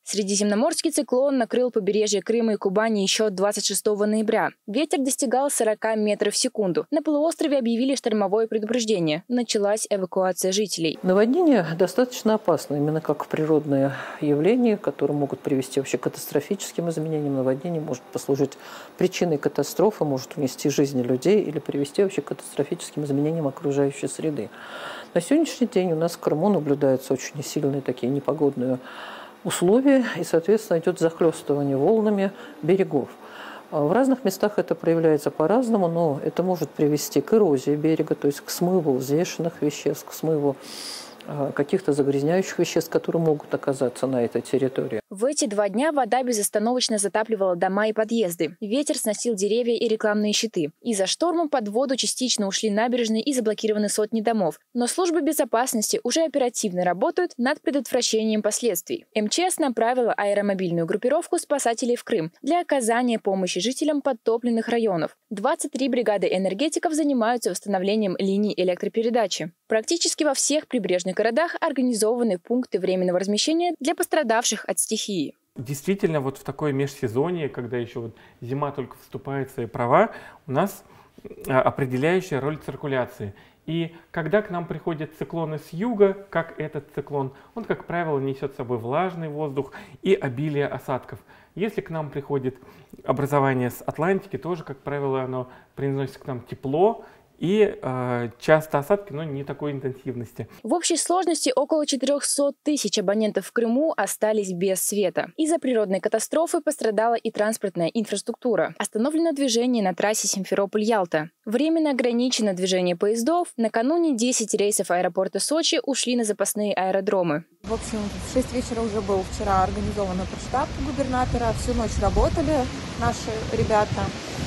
Средиземноморский циклон накрыл побережье Крыма и Кубани еще 26 ноября. Ветер достигал 40 метров в секунду. На полуострове объявили штормовое предупреждение. Началась эвакуация жителей. Наводнения достаточно опасны, именно как природное явление, которое могут привести вообще к катастрофическим изменениям. Наводнение может послужить причиной катастрофы, может унести жизни людей или привести вообще к катастрофическим изменениям окружающей среды. На сегодняшний день у нас в Крыму наблюдаются очень сильные такие непогодные условия, и, соответственно, идет захлестывание волнами берегов. В разных местах это проявляется по-разному, но это может привести к эрозии берега, то есть к смыву взвешенных веществ, к смыву каких-то загрязняющих веществ, которые могут оказаться на этой территории. В эти 2 дня вода безостановочно затапливала дома и подъезды. Ветер сносил деревья и рекламные щиты. Из-за шторма под воду частично ушли набережные и заблокированы сотни домов. Но службы безопасности уже оперативно работают над предотвращением последствий. МЧС направила аэромобильную группировку спасателей в Крым для оказания помощи жителям подтопленных районов. 23 бригады энергетиков занимаются восстановлением линий электропередачи. Практически во всех прибрежных городах организованы пункты временного размещения для пострадавших от стихии. Действительно, вот в такое межсезонье, когда еще вот зима только вступает в свои права, у нас определяющая роль циркуляции. И когда к нам приходят циклоны с юга, как этот циклон, он, как правило, несет с собой влажный воздух и обилие осадков. Если к нам приходит образование с Атлантики, тоже, как правило, оно приносит к нам тепло и часто осадки, но не такой интенсивности. В общей сложности около 400 тысяч абонентов в Крыму остались без света. Из-за природной катастрофы пострадала и транспортная инфраструктура. Остановлено движение на трассе Симферополь-Ялта. Временно ограничено движение поездов. Накануне 10 рейсов аэропорта Сочи ушли на запасные аэродромы. В общем, в 6 вечера уже был вчера организован штаб губернатора. Всю ночь работали наши ребята,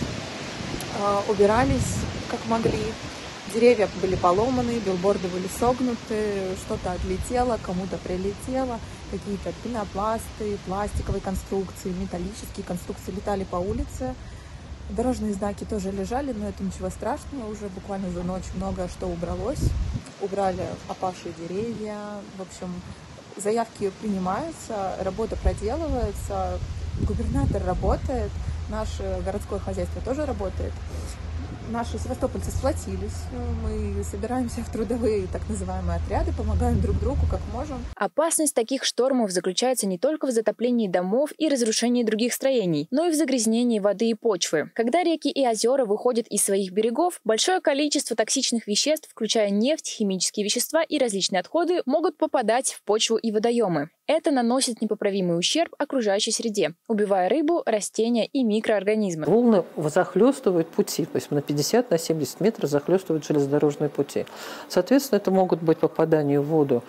убирались как могли. Деревья были поломаны, билборды были согнуты, что-то отлетело, кому-то прилетело, какие-то пенопласты, пластиковые конструкции, металлические конструкции летали по улице. Дорожные знаки тоже лежали, но это ничего страшного, уже буквально за ночь много что убралось. Убрали опавшие деревья, в общем, заявки принимаются, работа проделывается, губернатор работает, наше городское хозяйство тоже работает. Наши севастопольцы сплотились, мы собираемся в трудовые так называемые отряды, помогаем друг другу как можем. Опасность таких штормов заключается не только в затоплении домов и разрушении других строений, но и в загрязнении воды и почвы. Когда реки и озера выходят из своих берегов, большое количество токсичных веществ, включая нефть, химические вещества и различные отходы, могут попадать в почву и водоемы. Это наносит непоправимый ущерб окружающей среде, убивая рыбу, растения и микроорганизмы. Волны захлестывают пути, то есть на 50-70 метров захлестывают железнодорожные пути. Соответственно, это могут быть попадания в воду,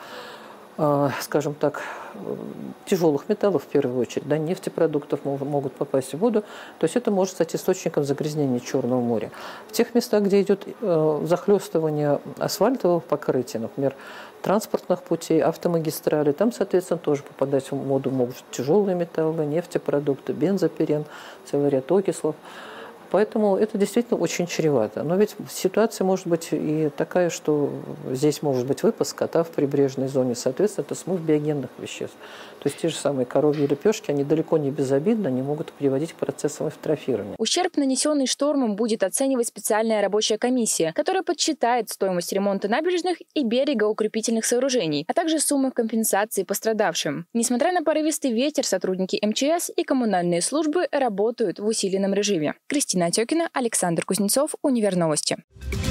скажем так, тяжелых металлов в первую очередь, да, нефтепродуктов могут попасть в воду. То есть это может стать источником загрязнения Черного моря. В тех местах, где идет захлестывание асфальтового покрытия, например, транспортных путей, автомагистрали, там, соответственно, тоже попадать в воду могут тяжелые металлы, нефтепродукты, бензопирен, целый ряд окислов. Поэтому это действительно очень чревато. Но ведь ситуация может быть и такая, что здесь может быть выпас скота в прибрежной зоне. Соответственно, это смыв биогенных веществ. То есть те же самые коровьи лепешки, они далеко не безобидны, они могут приводить к процессам эвтрофирования. Ущерб, нанесенный штормом, будет оценивать специальная рабочая комиссия, которая подсчитает стоимость ремонта набережных и берегоукрепительных сооружений, а также суммы компенсации пострадавшим. Несмотря на порывистый ветер, сотрудники МЧС и коммунальные службы работают в усиленном режиме. Кристина Отекина, Александр Кузнецов, Универновости.